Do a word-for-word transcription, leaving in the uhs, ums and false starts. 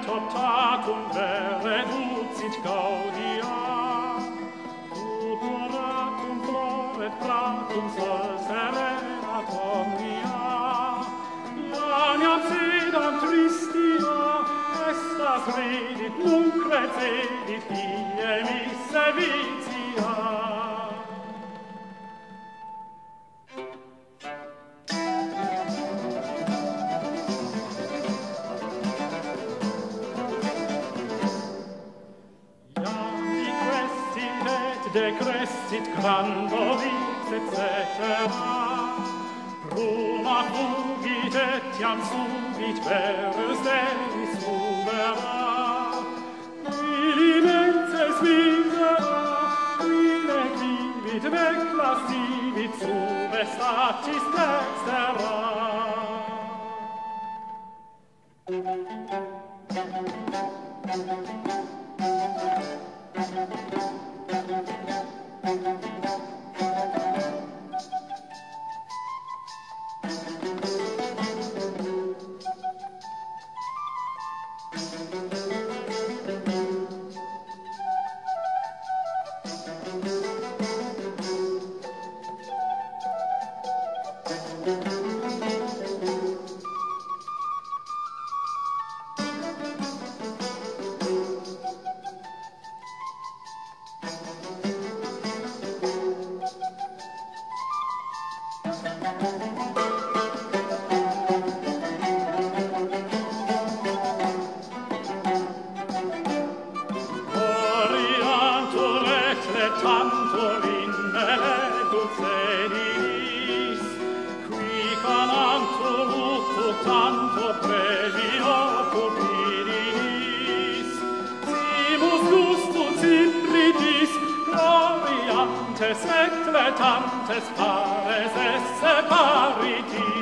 optatum vere ducit gaudia. Purpuratum floret pratum sol serenat omnia. Ianiam sedam tristia, estas ridit, nunc recedit, ie misse vitia. Decrescit grandovis, et cetera. Bruma fugit, et iam subit verus denis subera. Ili menses misera, quile vivit, veclasivit, subestatis dextera. Gloriantes et letantes pares esse paritis.